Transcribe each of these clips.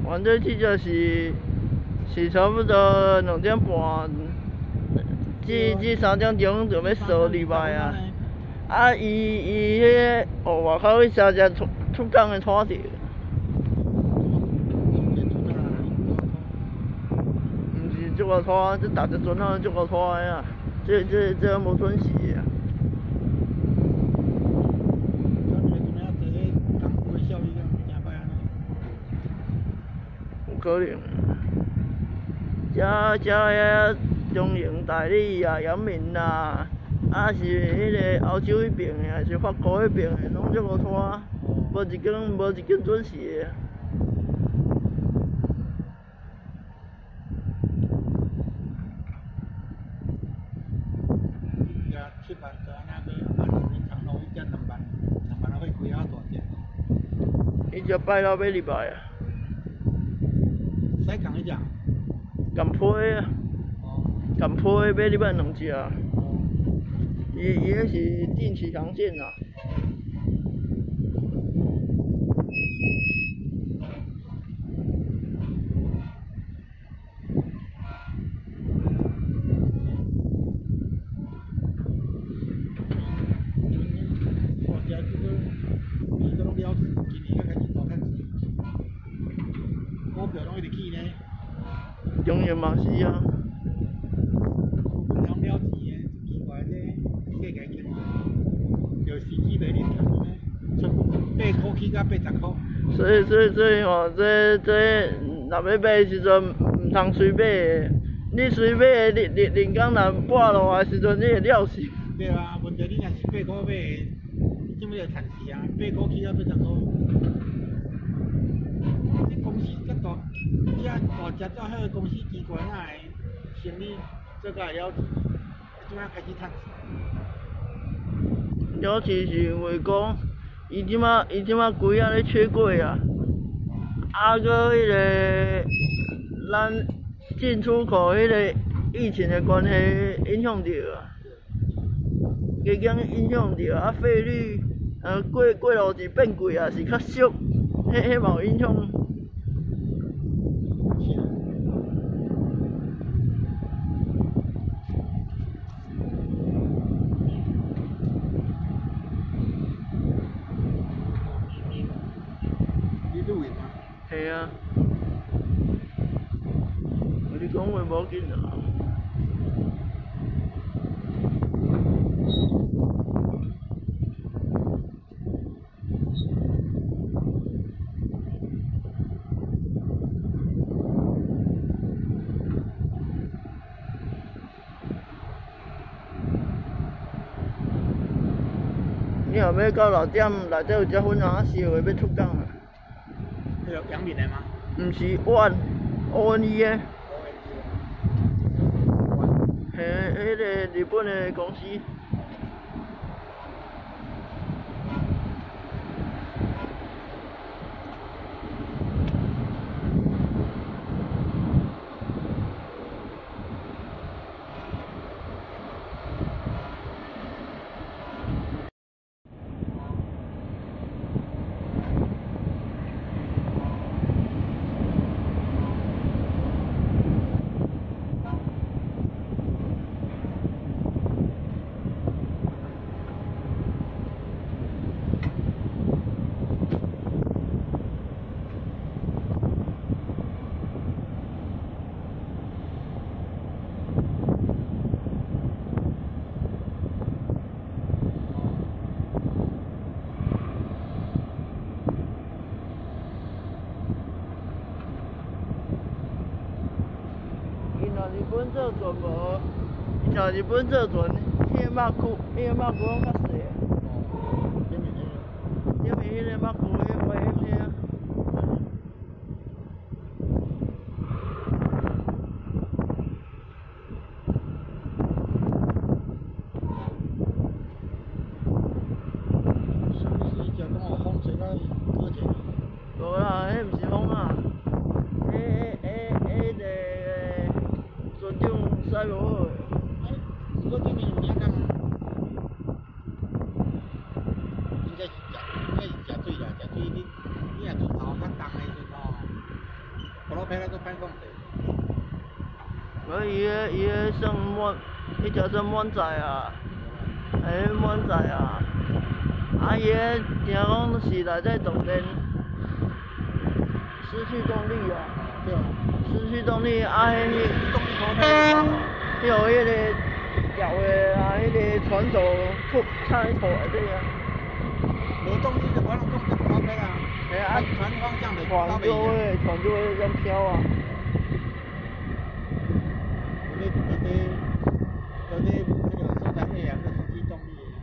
原这记者是差不多2点半，至3点钟就要收入来啊。啊，伊迄个外口迄车只出港的拖着。毋是足够拖，这逐只船啊足够拖的啊，这无准时啊。有可能。遮遐中营代理啊、阳明啊，啊是迄个欧洲迄边的，还是法国迄边的，拢足够拖，无一间准时的。 7万个安那个，啊，人长路一只2万啊，会开啊大只。 伊只拜六要入来啊。 使共一只。 共批啊。 哦。 共批要入来2只。哦。伊迄是定期航线啊。中营嘛是啊。 了了钱的，奇怪这世界经济，就司机袂认真呢，出8块起到80块。 所以吼，这若要买的时阵，唔通随买的。你随买的，人工若半路的时阵，你会了死。 对啊，问题你若是8块买的，怎么会趁时啊？8块起到80块。这公司遮大，遮大好的公司机关哪会生意做甲会了钱？怎啊开始趁钱？ 了钱是因为讲，伊即马规啊咧缺柜啊，啊个迄个咱进出口迄个疫情的关系影响着啊，加减影响着啊费率，过路钱变贵啊，是较俗，迄嘛有影响。嘿啊，你讲话无紧啊。你后尾到6点，内底有只粉红烧的要出港啊。 迄个阳明的吗？ 毋是ONE的。嘿，迄个日本的公司。日本做船无，伊像日本做船，迄个马库拢较细啊。因为迄个马库迄个迄啊。无啦，迄毋是风啊，船长驶无好。 我对面有影讲啊，应该是食水啦，食水你若船头较重的时阵吼， 路牌来做判讲的。 伊个算满，伊就算满载啊，满载啊。啊，伊个听讲是内底动电失去动力啊。 对啊。 失去动力啊，迄个。 动力拖胎。 迄个迄个摇的啊，迄个传手吐插喺头内底啊。 无动力就可能讲这拖胎啊。啊，传方向的船就会这样飘啊。 有的那个生产力啊，是失去动力的。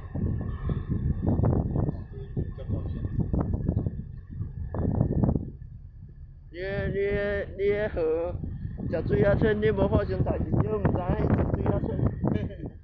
你个河食水仔塹，你无发生代志，你都毋知影食水仔塹。